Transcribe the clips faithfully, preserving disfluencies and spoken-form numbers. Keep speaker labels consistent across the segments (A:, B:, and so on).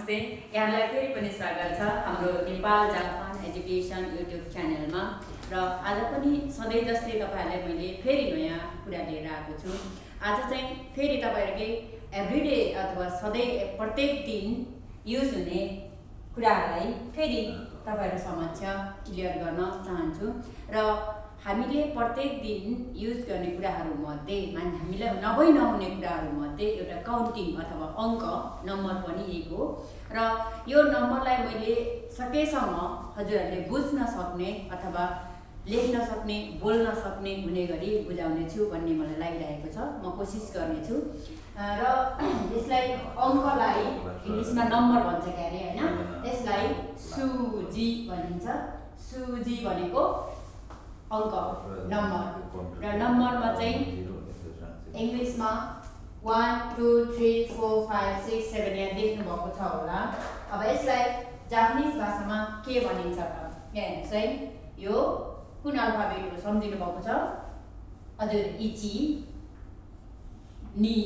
A: नमस्ते, यहाँलाई फेरि पनि स्वागत छ हाम्रो नेपाल जापान एजुकेसन युट्युब च्यानलमा। र आज पनि सधैँ जस्तै तपाईहरुलाई मैले फेरि नयाँ कुरा लिएर आएको छु। आज चाहिँ फेरि तपाईहरुकै एभ्रीडे अथवा सधैँ प्रत्येक दिन युज हुने कुराहरुलाई फेरि तपाईहरु समक्ष क्लियर गर्न चाहन्छु। र हामीले प्रत्येक दिन युज गर्ने कुराहरु मध्ये हामीले नभई नहुने कुराहरु मध्ये एउटा काउन्टिङ अथवा अंक नम्बर पनि एक हो। र यो नम्बरलाई मैले सकेसम्म हजुरहरुले बुझ्न सक्ने अथवा लेख्न सक्ने बोल्न सक्ने हुने गरी बुझाउने छु भन्ने मलाई लागिरहेको छ। म कोशिश गर्ने छु। र यसलाई अंकलाई इंग्लिशमा नम्बर भन्छ के अरे हैन, यसलाई सुजी भनिन्छ। सुजी भनेको अंक नम्बर। र नम्बरमा चाहिँ इंग्लिशमा one two three four five six seven यहाँ देख्नु भएको छ होला। अब यसलाई जापानिज भाषामा के भनिन्छ त? यहाँ चाहिँ यो कुन अल्फाबेट हो सम्झिनु भएको छ? हजुर, इची, नी,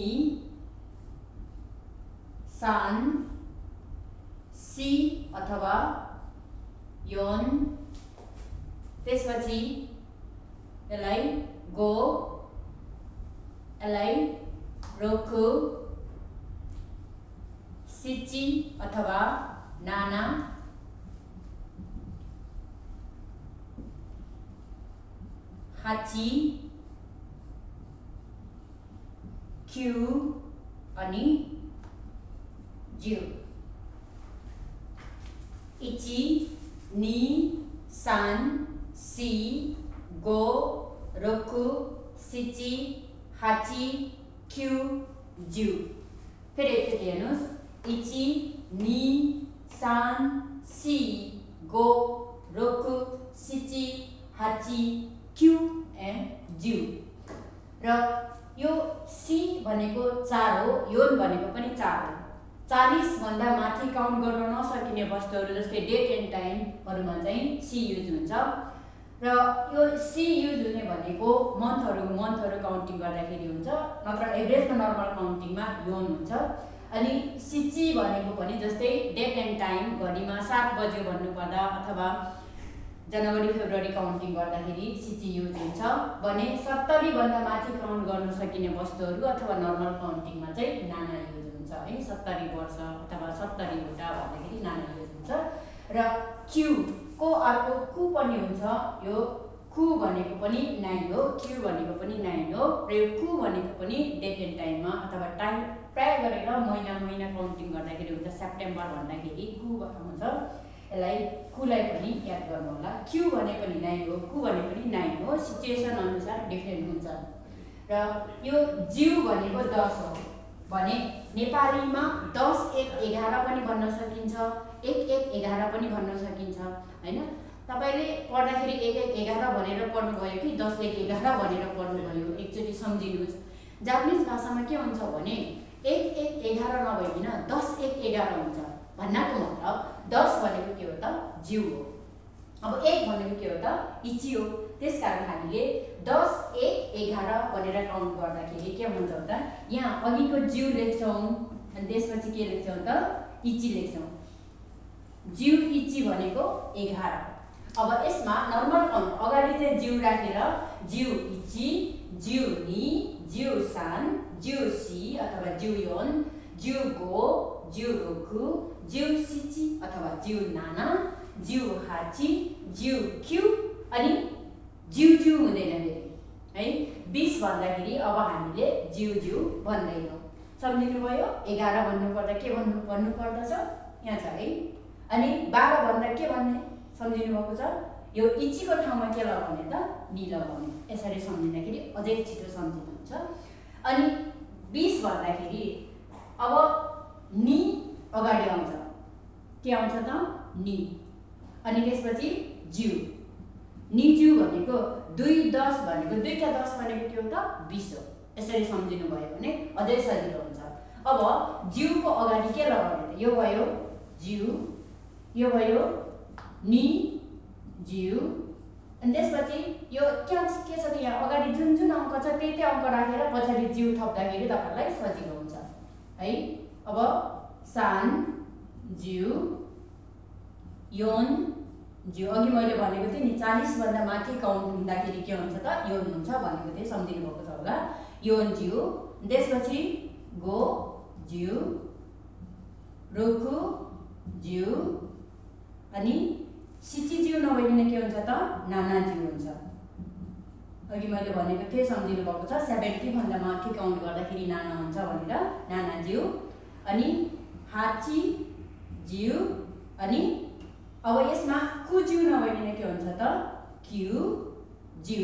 A: सान, सी अथवा योन, त्यसपछि यसलाई गो, यसलाई रोकु, सिची अथवा नाना, हाची, क्यू अनि ज्यू। इची, नी, सान, सी, गो, रोकु, सिची, हाची, क्यू, ज्यू। फेरि एकचोटि हेर्नुस्, इची, नी, सान, सी, गो, रोकु, सिची, हाची, क्यू एन्ड ज्यू। र यो सी भनेको चार हो, योन भनेको पनि चार हो। चालीस भन्दा माथि काउन्ट गर्न नसकिने वस्तुहरु जस्तै डेट एन्ड टाइमहरुमा चाहिँ सी युज हुन्छ। र यो सी युज हुने भनेको मन्थहरु मन्थहरु काउन्टिङ गर्दाखेरि हुन्छ, नत्र एभरेजमा नर्मल काउन्टिङमा योन हुन्छ। अनि सिची भनेको पनि जस्तै डेट एन्ड टाइम घडीमा सात बज्यो भन्नु पर्दा अथवा जनवरी फेब्रुअरी काउन्टिङ गर्दाखेरि सिची युज हुन्छ भने सत्तरी भन्दा माथि काउन्ट गर्न सकिने वस्तुहरु अथवा नर्मल काउन्टिङमा चाहिँ नाना युज हुन्छ है। सत्तरी वर्ष अथवा सत्तरी वटा भन्दाखेरि नाना युज हुन्छ। र क्यू को अर्को कु पनि हुन्छ। यो कु भनेको पनि नाइन हो, क्यू भनेको पनि नाइन हो। र यो कु भनेको पनि डेट एन्ड टाइममा अथवा टाइम प्राय गरेर महिना महिना काउन्टिङ गर्दाखेरि हुन्छ। सेप्टेम्बर भन्दाखेरि कु हुन्छ, यसलाई कुलाई पनि याद गर्नु होला। क्यू भने पनि नाइन हो, कु भने पनि नाइन हो। सिचुएसन अनुसार डिफरेन्ट हुन्छ। र यो ज्यू भनेको दस हो भने नेपालीमा दस एक एघार पनि भन्न सकिन्छ, एक एक एघार पनि भन्न सकिन्छ हैन। तपाईले पढ्दाखेरि एक एक एघार भनेर पढ्नुभयो कि दस एक एघार भनेर पढ्नुभयो, एकचोटि सम्झिनुस्। जापानिज भाषामा के हुन्छ भने एक एक एघार नभइकिन दस एक एघार हुन्छ। भन्नाको मतलब दस भनेको के हो त? ज्यू हो। अब एक भनेको के हो त? इची हो। त्यसकारण हामीले दस एक एघार भनेर काउन्ट गर्दाखेरि के हुन्छ त? यहाँ अघिको ज्यू लेख्छौं अनि त्यसपछि के लेख्छौं त? इची लेख्छौं। ज्यू इची भनेको एघार। अब यसमा नर्मल काउन्ट अगाडि चाहिँ ज्यू राखेर ज्यू इची, ज्यू नी, ज्यू सान, ज्यू सी अथवा ज्यू योन, ज्यू गो, ज्यू रोकु, ज्यू सिची अथवा ज्यू नाना, ज्यू हाची, ज्यू क्यू अनि ज्यू ज्यू हुँदैन फेरि है। बीस भन्दाखेरि अब हामीले ज्यू ज्यू भन्दैनौँ। सम्झिनु भयो? एघार भन्नु पर्दा के भन्नु भन्नु पर्दछ? यहाँ छ है। अनि बाह्र भन्दा के भन्ने सम्झिनु भएको छ? यो इचीको ठाउँमा के लगाउने त? नी लगाउने। यसरी सम्झिँदाखेरि अझै छिटो सम्झिनुहुन्छ। अनि बीस भन्दाखेरि अब नी अगाडि आउँछ। के आउँछ त? नी। अनि त्यसपछि ज्यू। नी ज्यू भनेको दुई दस भनेको दुईटा दस भनेको के हो त? बीस हो। यसरी सम्झिनु भयो भने अझै सजिलो हुन्छ। अब ज्यूको अगाडि के लगाउने त? यो भयो ज्यू, यो भयो नी, ज्यू। अनि त्यसपछि यो के के छ त? यहाँ अगाडि जुन जुन अंक छ त्यही त्यही अंक राखेर पछाडि ज्यू थप्दाखेरि तपाईहरुलाई सजिलो हुन्छ है। अब सान, ज्यू योन ज्यू अघि मैले भनेको थिएँ नि चालीस भन्दा माथि काउन्ट हुँदाखेरि के हुन्छ त योन हुन्छ भनेको थिएँ, सम्झिनु भएको छ होला। योन ज्यू, त्यसपछि गो ज्यू, रोकु ज्यू, अनि सिची ज्यू नभइकन के हुन्छ त नाना ज्यू हुन्छ। अघि मैले भनेको थिएँ सम्झिनु भएको छ सेभेन्टी भन्दा माथि काउन्ट गर्दाखेरि नाना हुन्छ भनेर, नाना ज्यू। अनि हाची ज्यू, अनि अब यसमा कु ज्यू नभइकन के हुन्छ त क्यू ज्यू,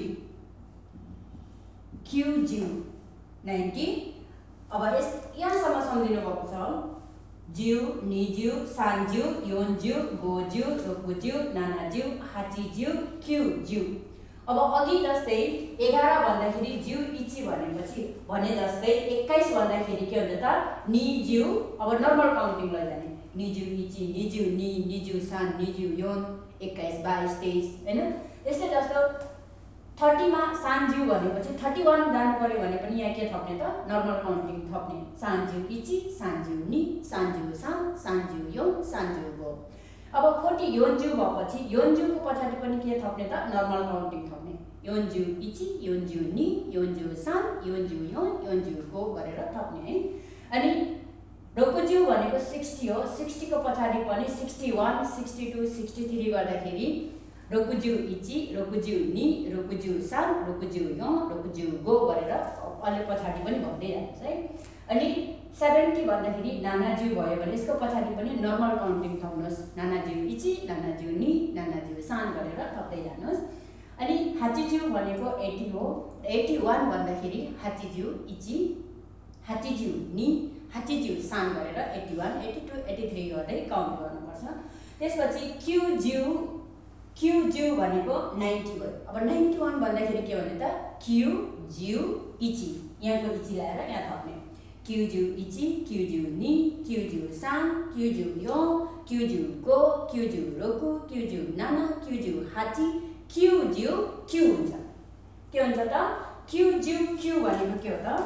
A: क्यू ज्यू नाइन्टी। अब यस यहाँसम्म सम्झिनु भएको छ ज्यू, निज्यू, सान्ज्यू, योन्ज्यू, गोज्यू, रोकुज्यू, नानाज्यू, हाचीज्यू, क्यूज्यू। अब अघि जस्तै एघार भन्दाखेरि ज्यू इची भनेपछि भने जस्तै एक्काइस भन्दाखेरि के हुन्छ त निज्यू, अब नर्मल काउन्टिङ लैजाने निज्यू इची, निज्यू नि, निज्यू सान, निज्यू योन, एक्काइस, बाइस, तेइस हैन। यस्तै जस्तो थर्टीमा सान्ज्यू भनेपछि थर्टी वान जानु पर्यो भने पनि यहाँ के थप्ने त नर्मल काउन्टिङ थप्ने, सान्ज्यू इची, सान्ज्यू नि, सान्ज्यू सान, सान्ज्यू योन, सान्ज्यू गो। अब फोर्टी योन्ज्यू भएपछि योन्ज्यूको पछाडि पनि के थप्ने त नर्मल काउन्टिङ थप्ने, योन्ज्यू इची, योन्ज्यू नि, योन्ज्यू सान, योन्ज्यू योन, योन्ज्यू गो गरेर थप्ने है। अनि रोकुज्यू भनेको सिक्सटी हो, सिक्सटी को पछाडि पनि sixty one, sixty two, sixty three गर्दाखेरि रोकुज्यू इची, रोकुज्यू नि, रोकुज्यू सान, रोकुज्यू योन, रोकुज्यू गो गरेर अलि पछाडि पनि भन्दै जानुहोस् है। अनि सेभेन्टी भन्दाखेरि नानाज्यू भयो भने यसको पछाडि पनि नर्मल काउन्टिङ थप्नुहोस्, नानाज्यू इची, नानाज्यू नि, नानाज्यू सान गरेर थप्दै जानुहोस्। अनि हाचीज्यू भनेको एटी हो, एटी वान भन्दाखेरि हाचीज्यू इची, हाचीज्यू नि, हाचीज्यू सान गरेर eighty one, eighty two, eighty three गर्दै काउन्ट गर्नुपर्छ। त्यसपछि क्यूज्यू, क्यूज्यू भनेको नाइन्टी भयो। अब नाइन्टी वान भन्दाखेरि के भने त क्यूज्यू इची, यहाँको इची ल्याएर यहाँ थप्ने, क्यूज्यू इची, क्यूज्यू नि, क्यूज्यू सान, क्यूज्यू यो, क्यूज्यू गो, क्यूज्यू रोकु, क्यूज्यू नाना, क्यूज्यू हाची, क्यूज्यू क्यू हुन्छ। के हुन्छ त क्यूज्यू क्यू भनेको के हो त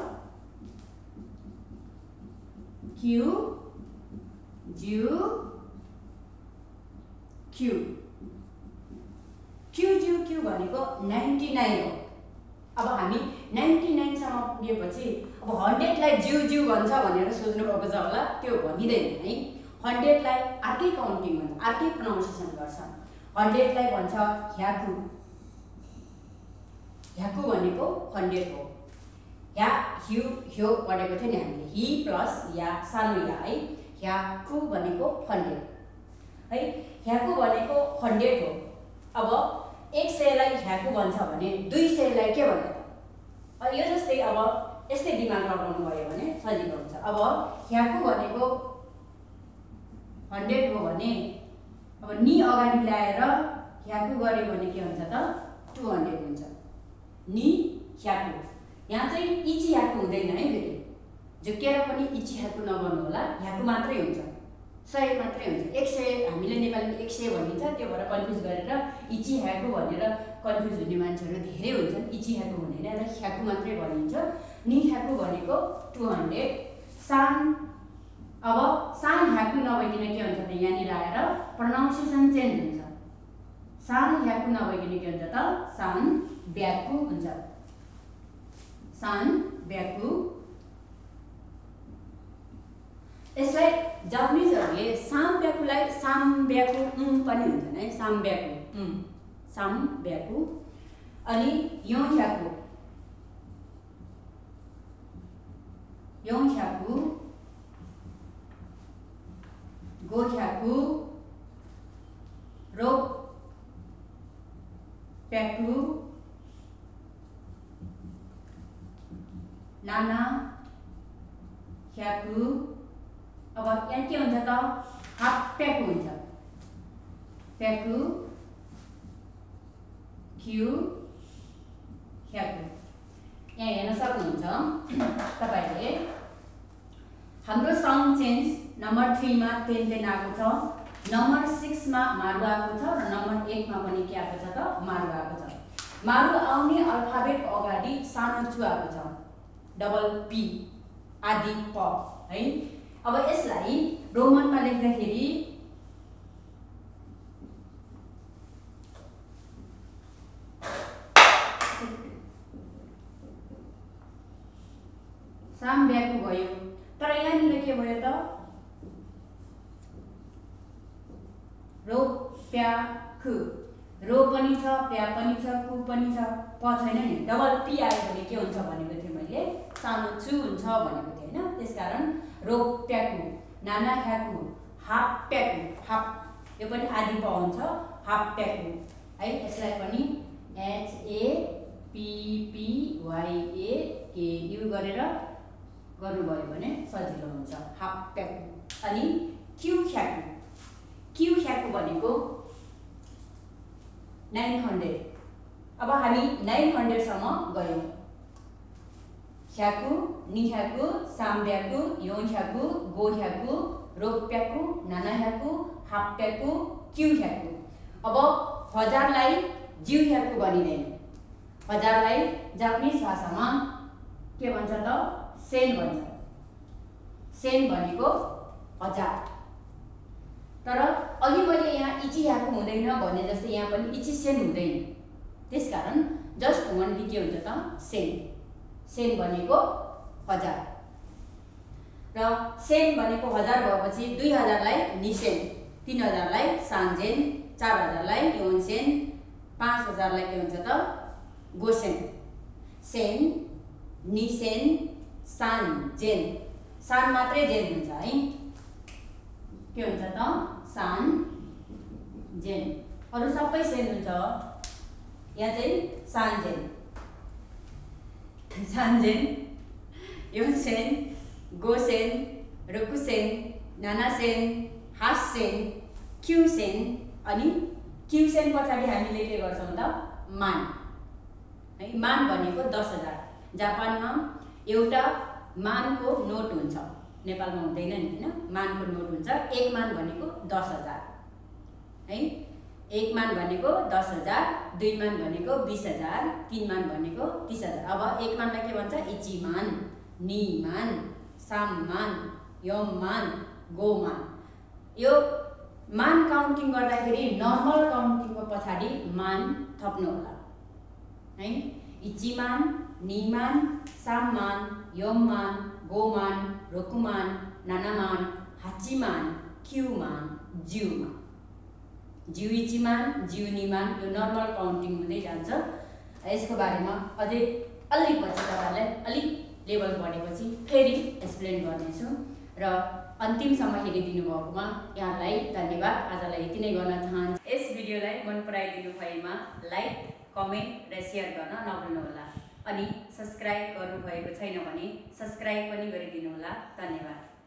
A: क्यू ज्यू क्यू, क्यूज्यू क्यू भनेको नाइन्टी नाइन हो। अब हामी नाइन्टी नाइन सम्म पुगेपछि अब हन्ड्रेडलाई ज्यू ज्यू भन्छ भनेर सोच्नु भएको छ होला, त्यो भनिँदैन है। हन्ड्रेडलाई अर्कै काउन्टिङ भन्छ, अर्कै प्रोनाउन्सिएसन गर्छ। हन्ड्रेडलाई भन्छ ह्याकु, ह्याकु भनेको हन्ड्रेड हो। ह्या ह्यु ह्यो पढेको थियो नि हामीले, हि प्लस या सानो या है, ह्याकु भनेको हन्ड्रेड है। ह्याकु भनेको हन्ड्रेड हो। अब एक सयलाई ह्याकु भन्छ भने दुई सयलाई के भन्छ त यो जस्तै अब यस्तै दिमाग लगाउनु भयो भने सजिलो हुन्छ। अब ह्याकु भनेको हन्ड्रेड हो भने अब नि अगाडि ल्याएर ह्याकु गऱ्यो भने के हुन्छ त टू हन्ड्रेड हुन्छ। नि ह्याकु, यहाँ चाहिँ इची ह्याकु हुँदैन है, फेरि झुकेर पनि इची ह्याकु नगर्नु होला, ह्याकु मात्रै हुन्छ, सय मात्रै हुन्छ। एक सय हामीले नेपालीमा एक सय भनिन्छ, त्यो भएर कन्फ्युज गरेर इची ह्याकु भनेर कन्फ्युज हुने मान्छेहरू धेरै हुन्छन्। इची ह्याकु हुँदैन र ह्याकु मात्रै भनिन्छ। नि ह्याकु भनेको टू हन्ड्रेड। सान, अब सान ह्याकु नभइकन के हुन्छ त यहाँनिर आएर प्रोनाउन्सिएसन चेन्ज हुन्छ। सान ह्याकु नभइकन के हुन्छ त सान ब्याकु हुन्छ, सान ब्याकु। यसलाई जापानिजहरूले साम ब्याकुलाई साम ब्याकु उम पनि हुन्छन् है, साम ब्याकु उम, साम ब्याकु। अनि यो ह्याकु, यो ह्याकु, गो ह्याकु, रो प्याकु, नाना ह्याकु। अब यहाँ के हुन्छ त हाफ प्याकु हुन्छ, प्याकु क्यू ह्याकु। यहाँ हेर्न सक्नुहुन्छ तपाईले हाम्रो साउन्ड चेन्ज नम्बर थ्रीमा तेन तेन आएको छ, नम्बर सिक्समा मारु आएको छ र नम्बर एटमा पनि के आएको छ त मारु आएको छ। मारु आउने अल्फाबेटको अगाडि सानो चु आएको छ, डबल पी आदि प है। अब यसलाई रोमनमा लेख्दाखेरि साम्ब्याकु भयो। तर यहाँनिर के भयो त रोप्याकु, रो पनि छ, प्या पनि छ, कु पनि छ, प छैन नि। डबल पी आयो भने के हुन्छ भनेको थिएँ मैले, सानो छु हुन्छ भनेको थिएँ हैन। त्यसकारण रोप्याकु, नाना ख्याकु, हाप्याकु, हाप यो पनि आदि प हुन्छ, हाप्याकु है। यसलाई पनि H A P P Y A K U गरेर गर्नुभयो भने सजिलो हुन्छ, हाप्याकु। अनि क्यु ख्याकु, क्यु ख्याकु भनेको नाइन हन्ड्रेड। अब हामी नाइन हन्ड्रेड सम्म गयौँ। ख्याकु, निख्याकु, साम्ब्याकु, योख्याकु, गोख्याकु, रोप्याकु, नानाख्याकु, हाप्याकु, क्यु ख्याकु। अब हजारलाई जिउ ख्याकु भनिँदैन। हजारलाई जापानिज भाषामा के भन्छ त सेन भन्छ। सेन भनेको हजार। तर अघि मैले यहाँ इची ख्याकु हुँदैन भने जस्तै यहाँ पनि इची सेन हुँदैन। त्यसकारण जस्ट ओन्ली के हुन्छ त सेन। सेन भनेको हजार र सेन भनेको हजार भएपछि दुई हजारलाई निसेन, तीन हजारलाई सान्जेन, चार हजारलाई योनसेन, पाँच हजारलाई के हुन्छ त गोसेन। सेन, निसेन, सान्जेन, सान मात्रै जेन हुन्छ है। के हुन्छ त सान जेन, अरु सबै सेन हुन्छ। यहाँ चाहिँ सान्जेन, सान्जेन, योनसेन, गोसेन, रोकुसेन, नानासेन, हाससेन, क्युसेन। अनि क्युसेन पछाडि हामीले के गर्छौँ त मान है। मान भनेको दस हजार। जापानमा एउटा मानको नोट हुन्छ, नेपालमा हुँदैन नि हैन। मानको नोट हुन्छ, एक मान भनेको दस हजार है। एक मान भनेको दस हजार, दुई मान भनेको बीस हजार, तीन मान भनेको तीस हजार। अब एक मानलाई के भन्छ इची मान, नि मान, साम मान, यम मान, गो मान। यो मान काउन्टिङ गर्दाखेरि नर्मल काउन्टिङको पछाडि मान थप्नु होला है। इची मान, नि मान, साम मान, यम मान, गो मान, रोकु मान, नाना मान, हाची मान, क्यु मान, जिउ मान। जिउ इची मान, जिउ नि मान, यो नर्मल काउन्टिङ हुँदै जान्छ। यसको बारेमा अझै अलिक पछि तपाईहरुलाई अलिक लेभल बढेपछि फेरि एक्सप्लेन गर्नेछु। र अन्तिमसम्म हेरिदिनु भएकोमा यहाँलाई धन्यवाद। आजलाई यति नै गर्न चाहन्छु। यस भिडियोलाई मन पराइदिनु भएमा लाइक, कमेन्ट र सेयर गर्न नभुल्नुहोला। अनि सब्स्क्राइब गर्नुभएको छैन भने सब्स्क्राइब पनि गरिदिनु होला। धन्यवाद।